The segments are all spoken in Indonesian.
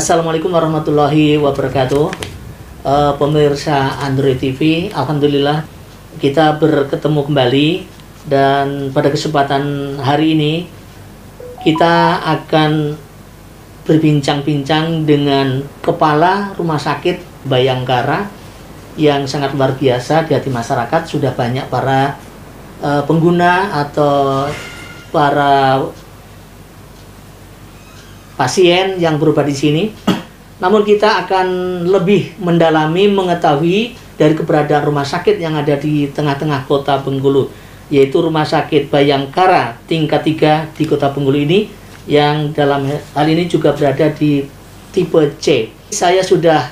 Assalamualaikum warahmatullahi wabarakatuh. Pemirsa Android TV, alhamdulillah kita berketemu kembali, dan pada kesempatan hari ini kita akan berbincang-bincang dengan Kepala Rumah Sakit Bayangkara yang sangat luar biasa di hati masyarakat. Sudah banyak para pengguna atau para pasien yang berobat di sini. Namun kita akan lebih mendalami mengetahui dari keberadaan rumah sakit yang ada di tengah-tengah kota Bengkulu, yaitu Rumah Sakit Bayangkara tingkat 3 di kota Bengkulu ini, yang dalam hal ini juga berada di tipe C. Saya sudah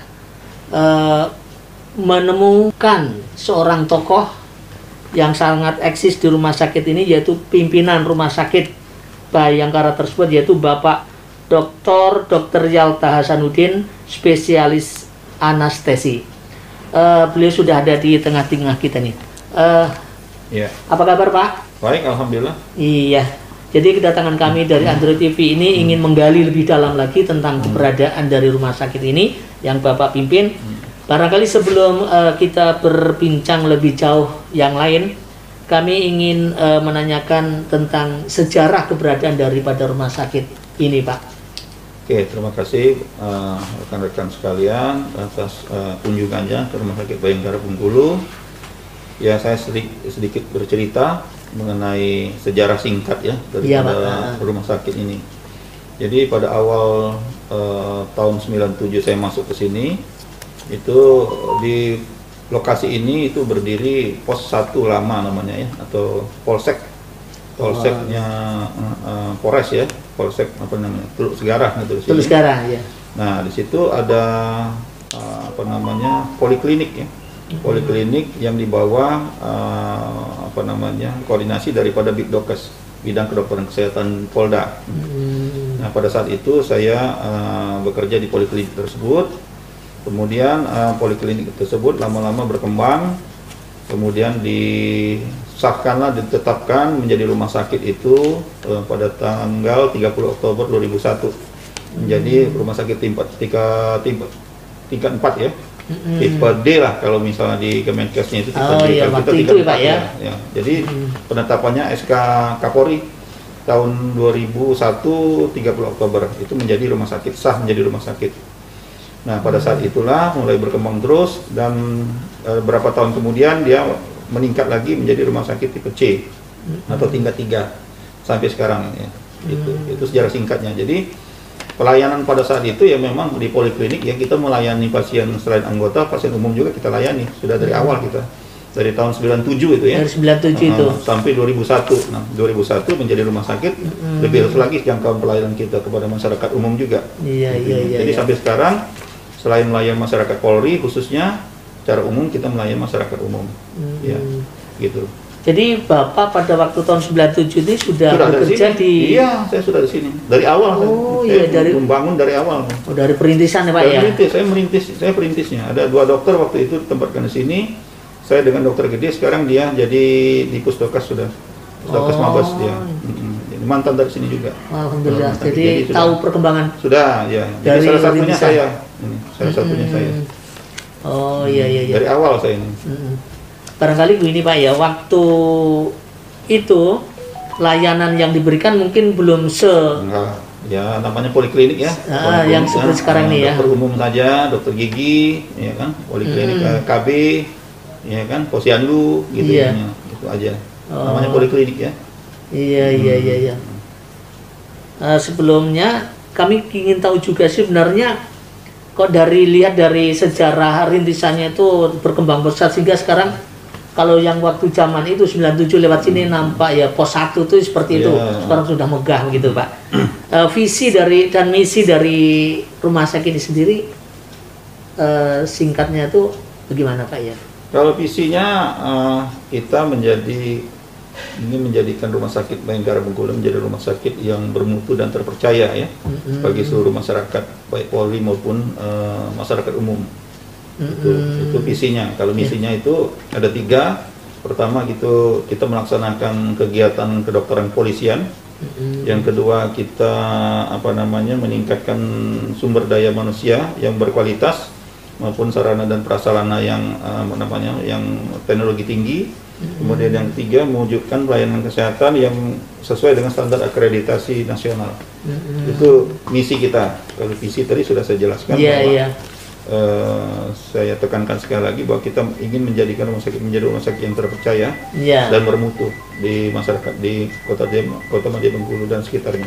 menemukan seorang tokoh yang sangat eksis di rumah sakit ini, yaitu pimpinan rumah sakit Bayangkara tersebut, yaitu Bapak Dr. Yalta Hasanuddin, spesialis anestesi. Beliau sudah ada di tengah-tengah kita nih. Ya. Apa kabar, Pak? Baik, alhamdulillah. Iya. Jadi kedatangan kami dari Android TV ini ingin menggali lebih dalam lagi tentang keberadaan dari rumah sakit ini yang Bapak pimpin. Barangkali sebelum kita berbincang lebih jauh yang lain, kami ingin menanyakan tentang sejarah keberadaan daripada rumah sakit ini, Pak. Oke, terima kasih rekan-rekan sekalian atas kunjungannya ke Rumah Sakit Bayangkara Bengkulu. Ya, saya sedikit bercerita mengenai sejarah singkat ya daripada rumah sakit ini. Jadi pada awal tahun 97 saya masuk ke sini, itu di lokasi ini itu berdiri pos 1 lama namanya ya, atau polseknya Polres ya, polsek apa namanya, Teluk Segarah gitu. Teluk Segarah ya. Nah, di situ ada apa namanya, poliklinik ya, poliklinik yang dibawa apa namanya, koordinasi daripada Bidokes, bidang kedokteran kesehatan Polda. Nah, pada saat itu saya bekerja di poliklinik tersebut. Kemudian poliklinik tersebut lama-lama berkembang, kemudian ditetapkan menjadi rumah sakit itu pada tanggal 30 Oktober 2001 menjadi rumah sakit tingkat 4 ya, tipe D lah kalau misalnya di Kemenkesnya itu tipe D. Iya, kita tingkat 4 ya. Jadi penetapannya SK Kapolri tahun 2001 30 Oktober itu menjadi rumah sakit sah, menjadi rumah sakit. Nah, pada saat itulah mulai berkembang terus, dan beberapa tahun kemudian dia meningkat lagi menjadi rumah sakit tipe C atau tingkat 3 sampai sekarang ya. Itu sejarah singkatnya. Jadi pelayanan pada saat itu ya memang di poliklinik ya, kita melayani pasien selain anggota, pasien umum juga kita layani sudah dari awal kita. Dari tahun 97 itu ya. Dari 97 itu sampai 2001. Nah, 2001 menjadi rumah sakit, lebih terus lagi jangkauan pelayanan kita kepada masyarakat umum juga. Iya. Jadi sampai sekarang selain melayani masyarakat Polri khususnya, secara umum kita melayani masyarakat umum. Ya, gitu. Jadi Bapak pada waktu tahun 97 ini sudah bekerja di... Iya, saya sudah di sini. Dari awal saya membangun dari awal. Oh, dari perintisan ya, Pak ya? Saya perintisnya. Ada 2 dokter waktu itu ditempatkan di sini. Saya dengan dokter gede, sekarang dia jadi di Puskesmas sudah. Puskesmas Mabes dia. Jadi mantan dari sini juga. Alhamdulillah. Jadi tahu perkembangan. Sudah, ya. Jadi salah satunya saya. Salah satunya saya. Oh iya. Dari awal saya ini. Barangkali begini Pak ya, waktu itu layanan yang diberikan mungkin belum Enggak. Ya, namanya poliklinik ya. Yang seperti sekarang nih ya. Dokter umum saja, dokter gigi, ya kan, poliklinik KB, ya kan, posyandu gitu ya. Itu aja. Namanya poliklinik ya. Iya. Sebelumnya kami ingin tahu juga sebenarnya kok lihat dari sejarah rintisannya itu berkembang besar sehingga sekarang kalau yang waktu zaman itu 97 lewat sini nampak ya pos 1 itu seperti itu, sekarang sudah megah gitu Pak. Visi dan misi dari rumah sakit ini sendiri singkatnya itu bagaimana Pak ya? Kalau visinya kita menjadikan rumah sakit Bayangkara Bengkulu menjadi rumah sakit yang bermutu dan terpercaya ya, bagi seluruh masyarakat baik Polri maupun masyarakat umum. Itu visinya. Kalau misinya itu ada 3. Pertama gitu, kita melaksanakan kegiatan kedokteran polisian Yang kedua, kita meningkatkan sumber daya manusia yang berkualitas maupun sarana dan prasarana yang yang teknologi tinggi. Kemudian yang ketiga, mewujudkan pelayanan kesehatan yang sesuai dengan standar akreditasi nasional. Itu misi kita. Kalau visi tadi sudah saya jelaskan bahwa saya tekankan sekali lagi bahwa kita ingin menjadikan rumah sakit menjadi rumah sakit yang terpercaya dan bermutu di masyarakat di Kota Madya Bengkulu dan sekitarnya.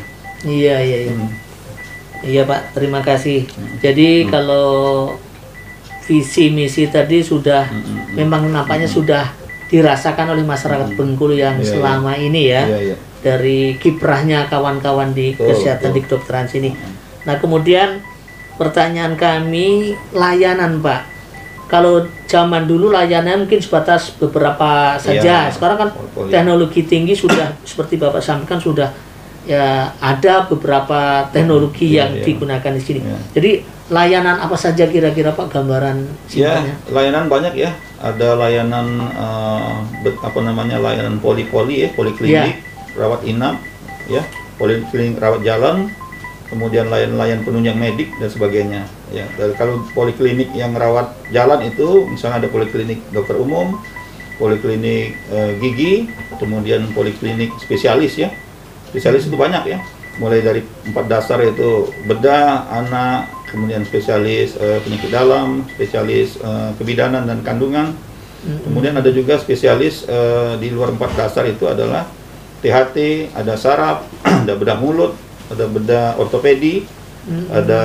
Iya Pak, terima kasih. Jadi kalau visi misi tadi sudah memang nampaknya sudah dirasakan oleh masyarakat Bengkulu yang selama ini dari kiprahnya kawan-kawan di kesehatan di kedokteran sini. Nah, kemudian pertanyaan kami, layanan Pak. Kalau zaman dulu layanannya mungkin sebatas beberapa saja. Sekarang kan teknologi tinggi sudah seperti Bapak sampaikan, sudah ada beberapa teknologi yang digunakan di sini. Jadi layanan apa saja kira-kira Pak, gambaran singkatnya? Layanan banyak ya. Ada layanan layanan poliklinik, rawat inap, poliklinik rawat jalan. Kemudian layan-layan penunjang medik dan sebagainya. Ya, kalau poliklinik yang rawat jalan itu misalnya ada poliklinik dokter umum, poliklinik gigi, kemudian poliklinik spesialis ya. Spesialis itu banyak ya. Mulai dari 4 dasar itu bedah, anak, kemudian spesialis penyakit dalam, spesialis kebidanan dan kandungan. Kemudian ada juga spesialis di luar 4 dasar itu adalah THT, ada saraf, ada bedah mulut, ada bedah ortopedi, ada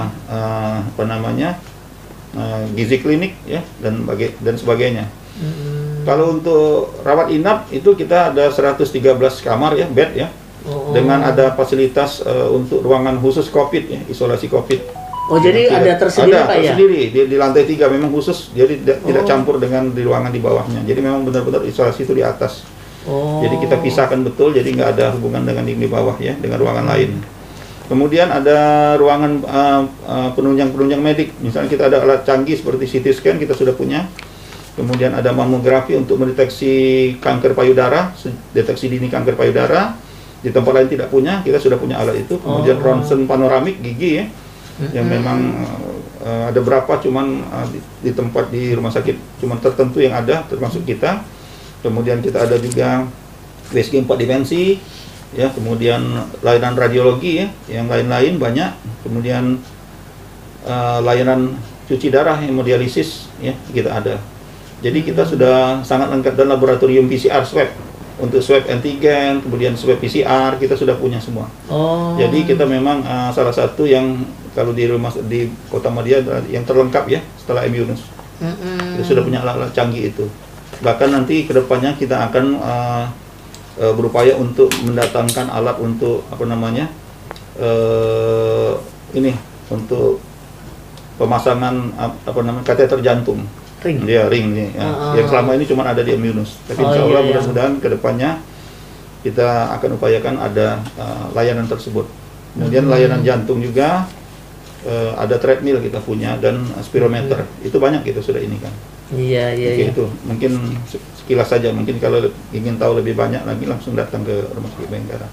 gizi klinik ya dan sebagainya. Kalau untuk rawat inap itu kita ada 113 kamar ya, bed ya. Dengan ada fasilitas untuk ruangan khusus COVID ya, isolasi COVID. Jadi ada tersendiri Pak ya? Tersendiri di lantai 3 memang khusus, jadi tidak campur dengan di ruangan di bawahnya. Jadi memang benar-benar isolasi itu di atas. Jadi kita pisahkan betul, jadi nggak ada hubungan dengan yang di bawah ya, dengan ruangan lain. Kemudian ada ruangan penunjang medik. Misalnya kita ada alat canggih seperti CT scan, kita sudah punya. Kemudian ada mamografi untuk mendeteksi kanker payudara, deteksi dini kanker payudara. Di tempat lain tidak punya, kita sudah punya alat itu. Kemudian ronsen panoramik gigi ya, yang memang ada berapa, cuman di tempat di rumah sakit cuman tertentu yang ada, termasuk kita. Kemudian kita ada juga USG 4 dimensi, ya, kemudian layanan radiologi ya, yang lain-lain banyak. Kemudian layanan cuci darah, hemodialisis ya, kita ada. Jadi kita sudah sangat lengkap, dan laboratorium PCR swab untuk swab antigen, kemudian swab PCR kita sudah punya semua. Jadi kita memang salah satu yang kalau di Kota Madya yang terlengkap ya setelah M Yunus. Kita sudah punya alat-alat canggih itu. Bahkan nanti kedepannya kita akan berupaya untuk mendatangkan alat untuk untuk pemasangan kateter jantung, ring nih ya. Yang selama ini cuma ada di M Yunus, tapi insya Allah mudah-mudahan kedepannya kita akan upayakan ada layanan tersebut. Kemudian layanan jantung juga ada treadmill kita punya, dan spirometer itu banyak kita sudah ini kan. Itu mungkin sekilas saja. Mungkin kalau ingin tahu lebih banyak lagi langsung datang ke Rumah Sakit Bayangkara.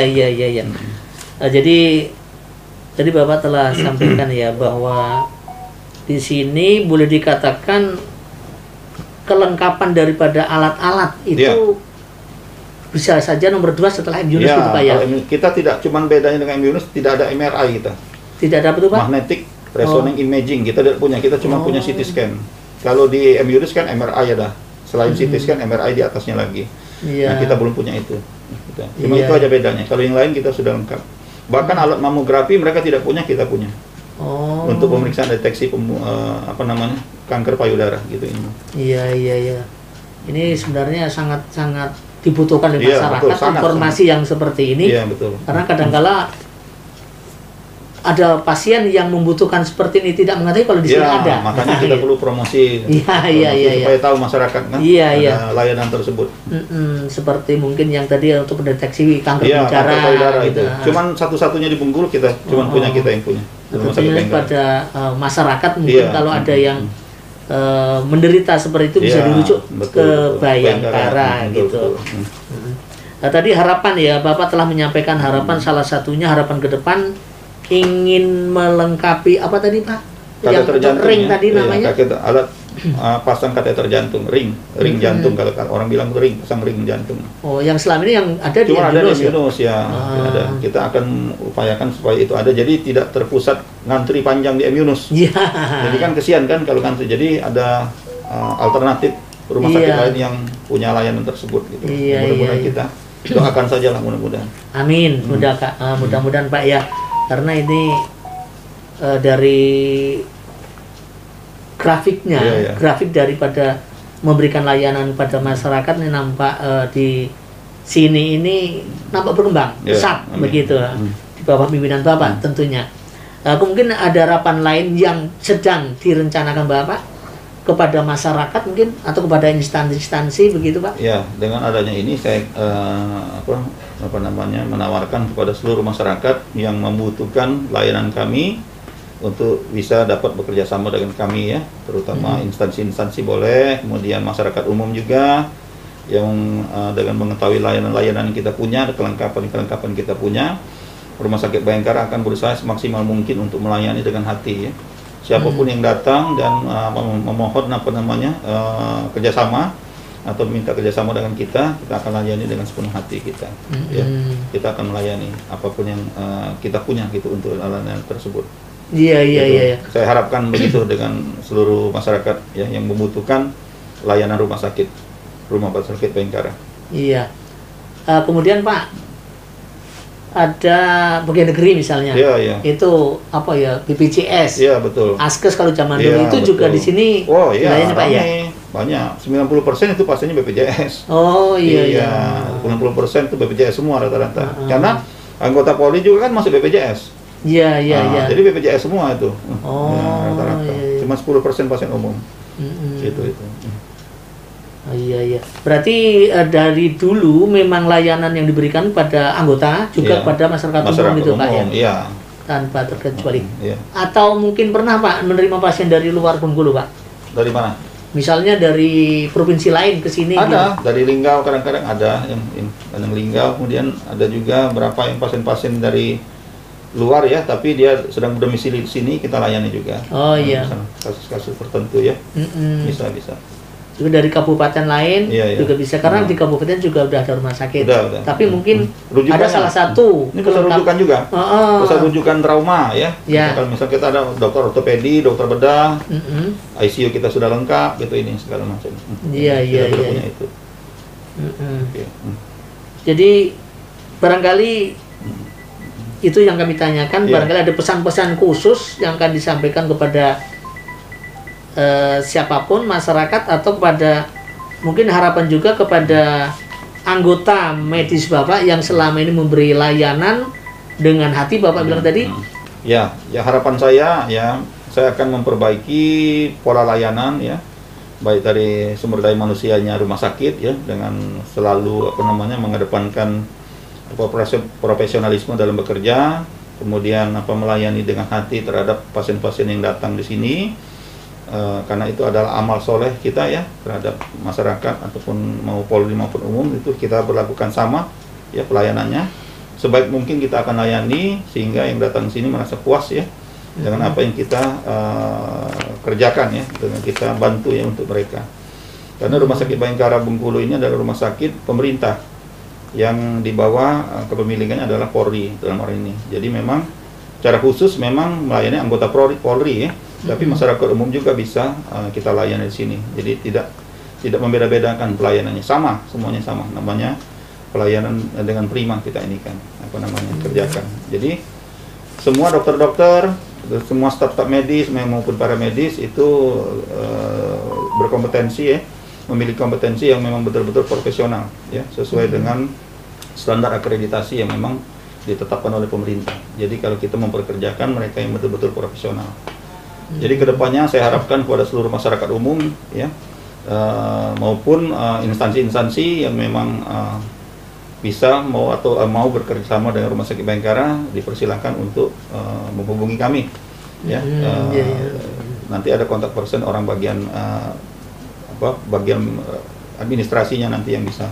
Jadi tadi Bapak telah sampaikan ya bahwa di sini boleh dikatakan kelengkapan daripada alat-alat itu bisa saja nomor 2 setelah M Yunus gitu Pak ya. Kita tidak cuman bedanya dengan M Yunus, tidak ada MRI kita. Tidak ada apa itu Pak? Magnetic resonance imaging kita tidak punya, kita cuma punya CT scan. Kalau di M Yunus kan MRI ada. Selain CT scan, MRI di atasnya lagi. Nah, kita belum punya itu. Cuma itu aja bedanya. Kalau yang lain kita sudah lengkap. Bahkan alat mamografi mereka tidak punya, kita punya. Untuk pemeriksaan deteksi kanker payudara gitu ini. Ini sebenarnya sangat dibutuhkan oleh masyarakat informasi yang seperti ini. Karena kadang-kala ada pasien yang membutuhkan seperti ini tidak mengetahui kalau di sini ada. Makanya kita perlu promosi. Supaya tahu masyarakat kan ada layanan tersebut. Seperti mungkin yang tadi untuk mendeteksi kanker payudara gitu. Cuman satu-satunya di Bengkulu kita cuman punya, kita yang punya. Tentunya pada masyarakat mungkin kalau ada yang menderita seperti itu bisa dirujuk ke Bayangkara gitu. Tadi harapan ya, Bapak telah menyampaikan harapan, salah satunya harapan ke depan ingin melengkapi apa tadi Pak? Kateter jantung ring ya. tadi namanya? Alat pasang kateter jantung, ring jantung, kalau orang bilang ring, pasang ring jantung. Oh, yang selama ini yang ada di Cuma ada di Emyunus Emyunus ya. Ada. Kita akan upayakan supaya itu ada, jadi tidak terpusat ngantri panjang di Emyunus. Iya. Jadi kan kesian kan kalau ngantri. Jadi ada alternatif rumah sakit lain yang punya layanan tersebut gitu. Mudah-mudahan kita doakan saja lah, mudah-mudahan. Amin. Mudah-mudahan Pak ya. Karena ini dari grafiknya, grafik daripada memberikan layanan pada masyarakat ini nampak di sini ini nampak berkembang pesat begitu di bawah pimpinan Bapak tentunya. Mungkin ada harapan lain yang sedang direncanakan Bapak kepada masyarakat mungkin atau kepada instansi-instansi begitu Pak? Ya, dengan adanya ini saya menawarkan kepada seluruh masyarakat yang membutuhkan layanan kami untuk bisa dapat bekerja sama dengan kami ya, terutama instansi-instansi boleh, kemudian masyarakat umum juga yang dengan mengetahui layanan-layanan kita punya, kelengkapan kita punya. Rumah Sakit Bayangkara akan berusaha semaksimal mungkin untuk melayani dengan hati ya. Siapapun yang datang dan memohon kerjasama atau minta kerjasama dengan kita akan layani dengan sepenuh hati kita. Ya. Kita akan melayani apapun yang kita punya gitu untuk layanan tersebut. Iya. Saya harapkan begitu dengan seluruh masyarakat ya yang membutuhkan layanan rumah sakit Bayangkara. Iya. Kemudian Pak, ada bagian negeri misalnya. Iya. Itu apa ya, BPJS. Iya, betul. Askes kalau zaman dulu itu betul. Juga di sini. Oh iya, Pak ya. Banyak. 90% itu pastinya BPJS. Oh iya. 90% itu BPJS semua rata-rata. Karena anggota Polri juga kan masuk BPJS. Iya. Jadi BPJS semua itu. Rata-rata. Iya. Cuma 10% pasien umum. Itu. Oh, iya. Berarti dari dulu memang layanan yang diberikan pada anggota juga pada masyarakat umum gitu Pak ya? Iya. Tanpa terkecuali. Atau mungkin pernah Pak menerima pasien dari luar Bengkulu Pak? Dari mana? Misalnya dari provinsi lain ke sini. Ada, gitu. Dari Linggau kadang-kadang ada yang Linggau, kemudian ada juga berapa yang pasien-pasien dari luar ya, tapi dia sedang berdomisili di sini, kita layani juga. Oh iya. Kasus-kasus tertentu ya. Bisa. Juga dari kabupaten lain juga bisa, karena di kabupaten juga udah ada rumah sakit. Udah. Tapi mungkin rujukan ada salah satu. Ini pusat rujukan juga. Pusat rujukan trauma ya. Misal kita ada dokter ortopedi, dokter bedah, ICU kita sudah lengkap gitu, ini segala macam. Iya. Punya itu. Jadi barangkali itu yang kami tanyakan. Barangkali ada pesan-pesan khusus yang akan disampaikan kepada siapapun masyarakat, atau kepada mungkin harapan juga kepada anggota medis Bapak yang selama ini memberi layanan dengan hati Bapak bilang tadi. Ya harapan saya saya akan memperbaiki pola layanan ya, baik dari sumber daya manusianya rumah sakit ya, dengan selalu mengedepankan profesionalisme dalam bekerja, kemudian melayani dengan hati terhadap pasien-pasien yang datang di sini. Karena itu adalah amal soleh kita ya terhadap masyarakat, ataupun mau Polri maupun umum, itu kita berlakukan sama ya pelayanannya. Sebaik mungkin kita akan layani sehingga yang datang sini merasa puas ya dengan apa yang kita kerjakan ya, dengan kita bantu ya untuk mereka. Karena Rumah Sakit Bayangkara Bengkulu ini adalah rumah sakit pemerintah yang di bawah kepemilikannya adalah Polri dalam hal ini. Jadi memang secara khusus memang melayani anggota Polri ya. Tapi masyarakat umum juga bisa kita layani di sini. Jadi tidak membeda-bedakan pelayanannya, sama, semuanya sama. Namanya pelayanan dengan prima kita ini kan, kerjakan. Jadi semua dokter-dokter, semua staf-staf medis maupun para medis itu berkompetensi ya, memiliki kompetensi yang memang betul-betul profesional ya, sesuai dengan standar akreditasi yang memang ditetapkan oleh pemerintah. Jadi kalau kita memperkerjakan mereka yang betul-betul profesional. Jadi kedepannya saya harapkan kepada seluruh masyarakat umum ya, maupun instansi-instansi yang memang bisa mau bekerja sama dengan Rumah Sakit Bayangkara, dipersilakan untuk menghubungi kami ya. Nanti ada kontak person orang bagian bagian administrasinya nanti yang bisa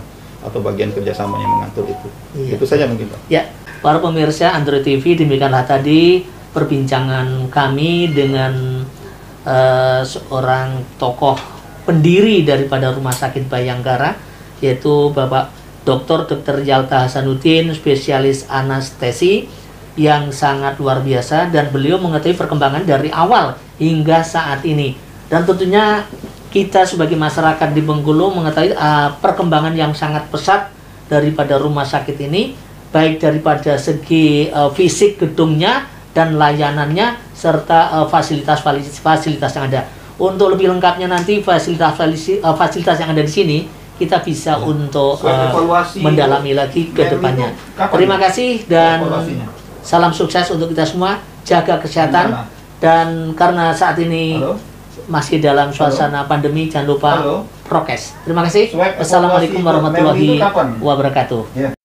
atau bagian kerjasama yang mengatur itu. Iya. Itu saja mungkin Pak. Ya, para pemirsa Android TV, demikianlah tadi perbincangan kami dengan seorang tokoh pendiri daripada Rumah Sakit Bayangkara, yaitu Bapak Dr. Yalta Hasanuddin, spesialis anestesi yang sangat luar biasa, dan beliau mengetahui perkembangan dari awal hingga saat ini. Dan tentunya kita sebagai masyarakat di Bengkulu mengetahui perkembangan yang sangat pesat daripada rumah sakit ini, baik daripada segi fisik gedungnya dan layanannya, serta fasilitas-fasilitas yang ada. Untuk lebih lengkapnya nanti fasilitas yang ada di sini kita bisa untuk mendalami lagi ke depannya. Terima kasih dan salam sukses untuk kita semua. Jaga kesehatan. Dan karena saat ini masih dalam suasana pandemi, jangan lupa prokes. Terima kasih. Wassalamualaikum warahmatullahi wabarakatuh.